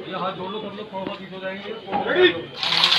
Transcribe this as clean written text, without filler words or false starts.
ये हाथ जोड़ लो सब लोग, थोड़ा सा पीछे हो जाएंगे।